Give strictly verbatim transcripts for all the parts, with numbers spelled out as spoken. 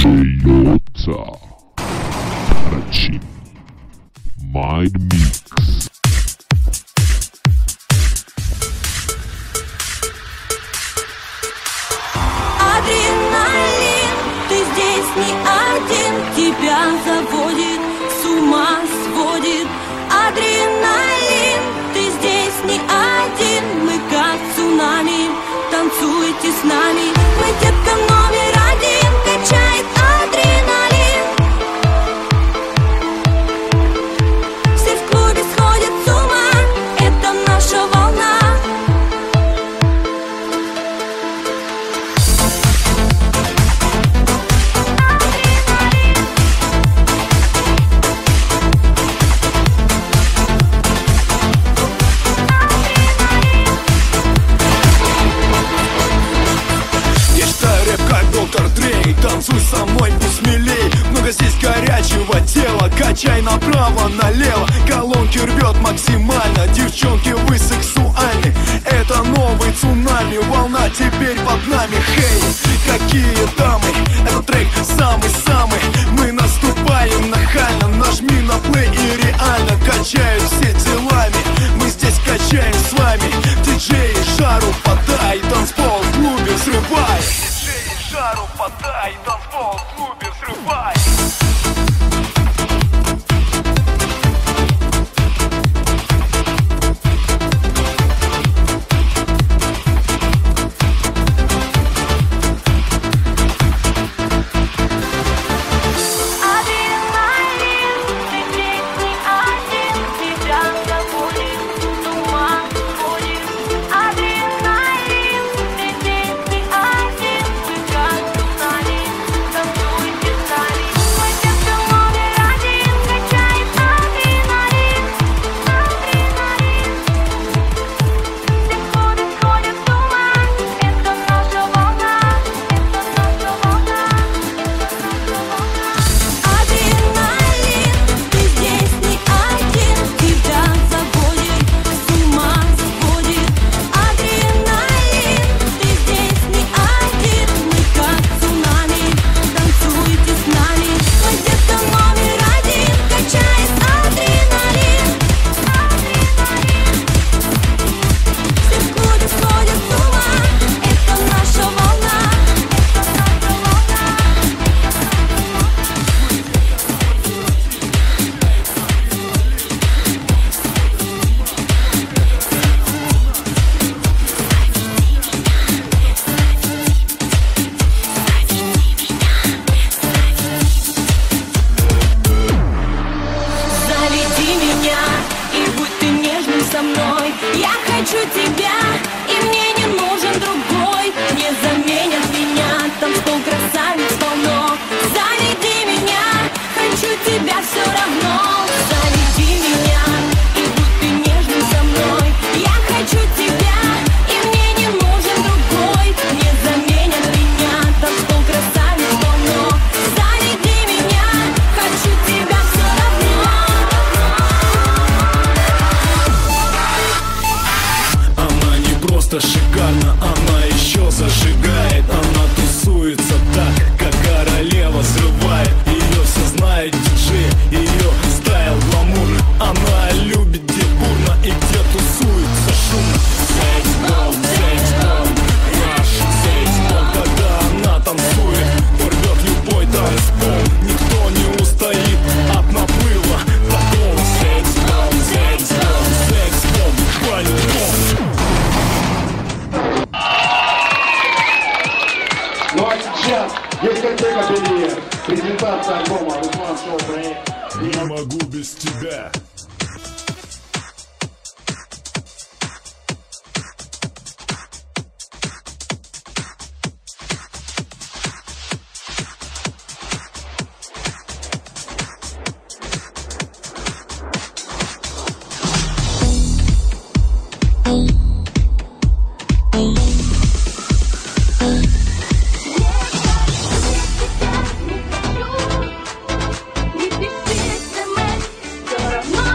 Toyota Tarachin Mind Mix. Адреналин, ты здесь не один, тебя заводит, с ума сводит. Адреналин, ты здесь не один, мы как цунами, танцуйте с нами. Мы детка номер один, качает адреналин. Все в клубе сходят с ума, это наша волна. Танцуй со мной, будь смелей. Много здесь горячего тела. Качай направо-налево. Колонки рвет максимально. Девчонки, вы сексуальны. Это новый цунами. Волна теперь под нами. Хей, какие дамы. Этот трек самый-самый. Мы наступаем нахально. Нажми на плей и реально качают все делами. Мы здесь качаем с вами. Диджей, жару подай. Танцпол в клубе взрывай. Жару подай, танцпол в клубе взрывай. Шикарно, она еще зажигает. Она тусуется так, как королева взрывает. Ее все знает диджей, ее стайл гламур. Она любит где бурно и где тусуется шумно. Секс-бомб, секс-бомб, наш секс-бомб. Когда она танцует, порвет любой танцпол. Никто не устоит от наплыва такого. Секс-бомб, секс-бомб, секс-бомб, по-любому. Ну а сейчас дискотека Белье. Презентация альбома Руслан Шоу проект. Не могу без тебя. Равно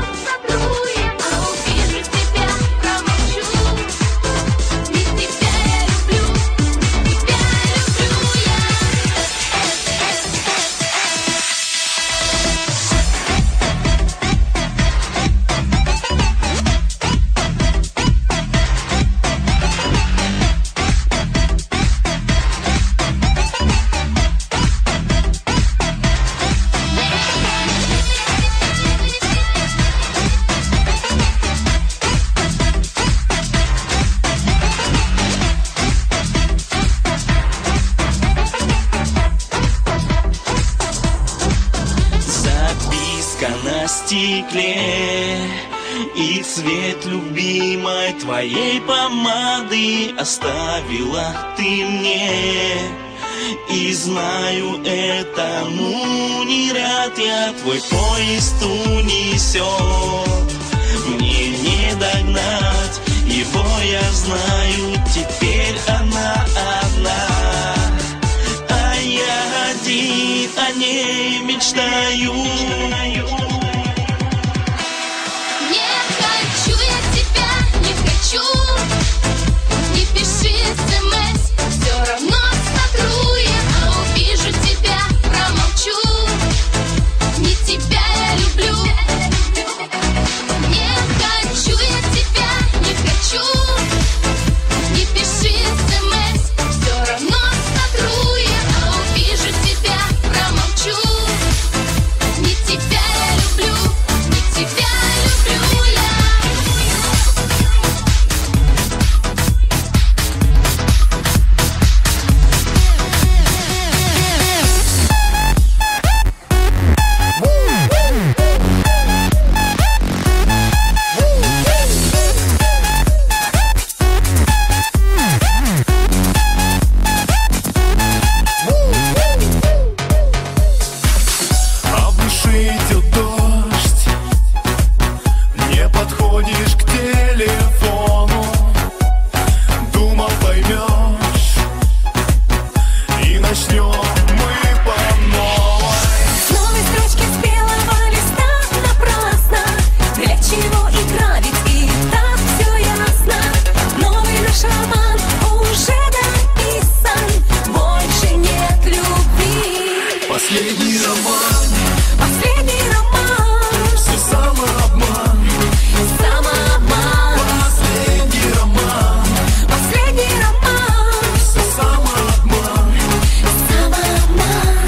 стекле, и цвет любимой твоей помады оставила ты мне. И знаю, это ну не ряд я твой поезд унесет. Мне не догнать его, я знаю, теперь она одна, а я один о ней мечтаю. Не хочу я тебя, не хочу. Не пиши смс, все равно смотрю я, а увижу тебя, промолчу. Не тебя я люблю. Не хочу я тебя, не хочу. Не пиши смс, все равно смотрю я, а увижу тебя, промолчу. Не тебя я люблю, не тебя люблю я. А в душе идет дождь, не подходишь к телефону. Думал, поймешь, и начнем мы по новой. С новой строчки с белого листа напрасно. Для чего игра, ведь и так все ясно. Новый наш роман уже написан. Больше нет любви. Последний роман, Последний роман, все самообман. самообман. Последний роман, Последний роман, все самообман. самообман.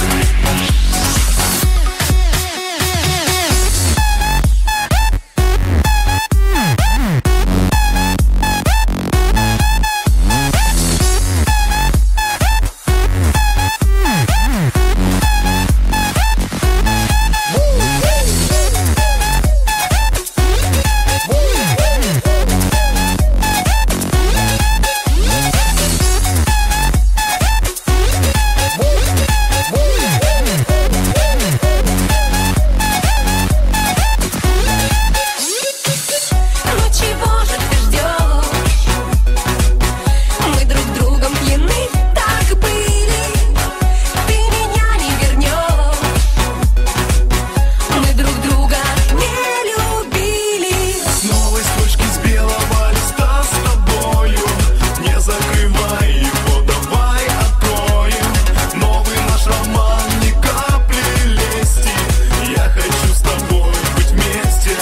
Ну чего же ты ждешь? Мы друг другом пьяны так были. Ты меня не вернешь. Мы друг друга не любили. С новой строчки с белого листа с тобою. Не закрывай его, давай откроем. Новый наш роман, ни капли лести. Я хочу с тобой быть вместе.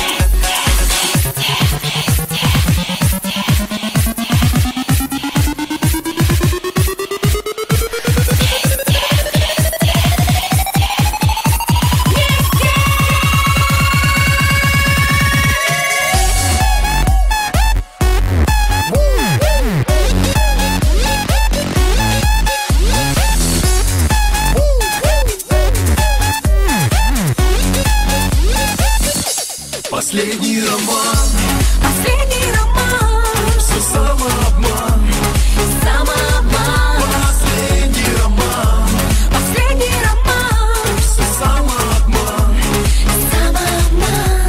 Последний роман, Последний роман, все самообман. самообман. Последний роман, Последний роман, все самообман. самообман.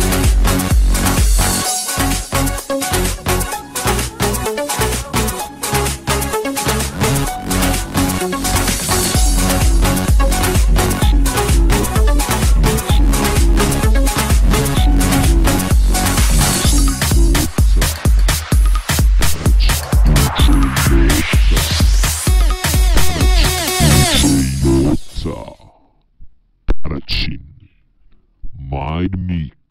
Racchin. Mind Mix.